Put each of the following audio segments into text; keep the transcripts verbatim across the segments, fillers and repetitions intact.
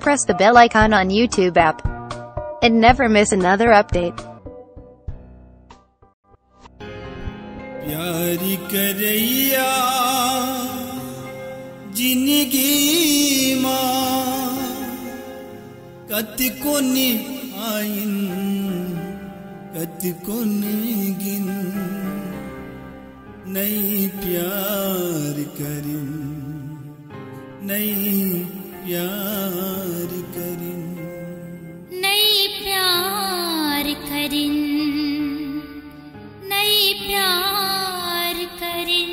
press the bell icon on YouTube app and never miss another update. प्यारी करैया जिंदगी मां कत कोन आइन कत कोन गिन नहीं प्यार करिन नहीं प्यार करिन नहीं प्यार करिन नहीं प्यार करिन।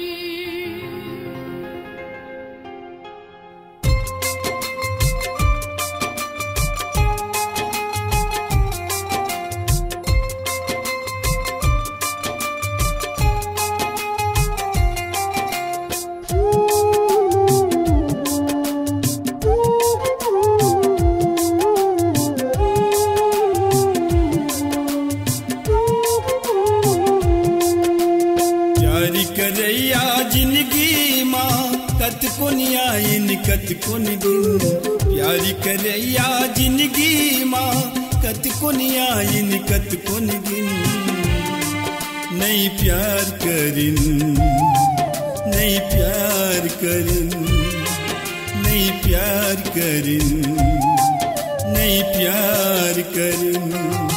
करैया जिंदगी मां कत कोन आइन कत कोन दिन प्यारी करैया जिंदगी मां कत कोन आइन कत कोन दिन नहीं प्यार करिन नहीं प्यार करिन नहीं प्यार करिन नहीं प्यार करिन।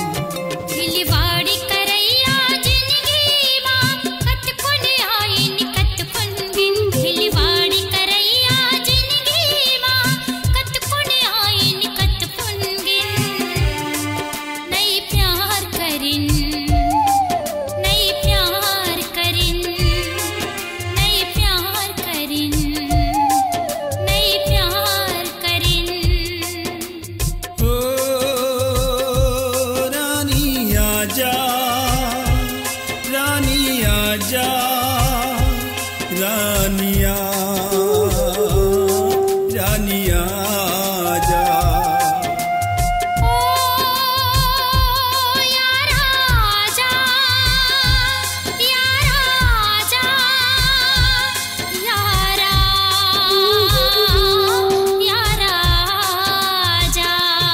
रानिया रानिया रानिया जा ओ या राजा या राजा या राजा।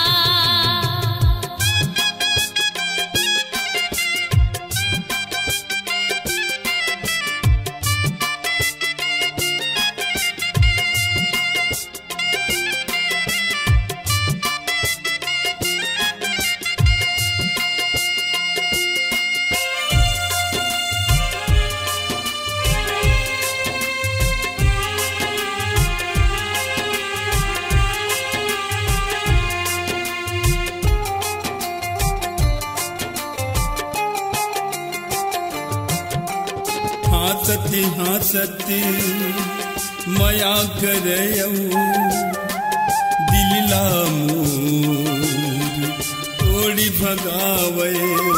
हासती हासती मया करयऊ दिलला मोर तोड़ी भगावे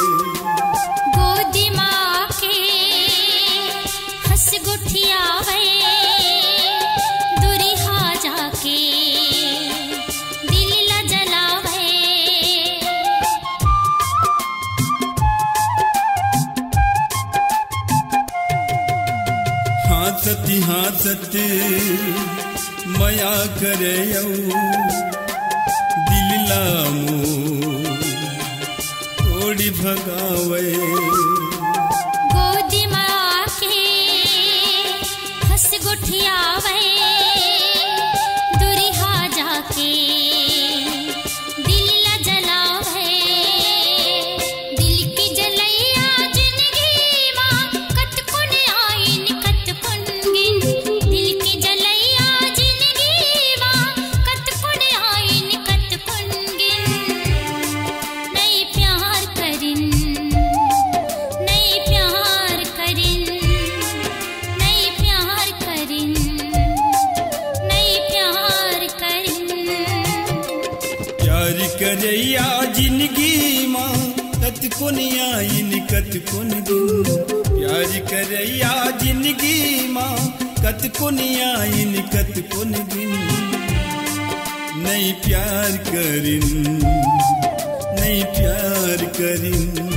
गोदी माँ के हंस गुठियावे दुरिहा जाके दिल ला जलावे। हासती हासती मया करयऊ दिलला मोर तोड़ी भगावे गोदी माँ के हंस गुठियावे दुरिहा जाके दिल ला जलावे। दिल की जलैया जिंदगी माँ कत कोन आइन कत कोन गिन दिल की जलैया जिंदगी माँ कत कोन आइन कत कोन गिन नहीं प्यार करिन नहीं प्यार करिन नहीं प्यार करिन नहीं प्यार करिन। प्यारी करैया जिंदगी मां कत कोन आइन कत कोन दिन प्यारी करैया जिंदगी मां कत कोन आइन कत कोन दिन नहीं प्यार करिन नहीं प्यार करिन।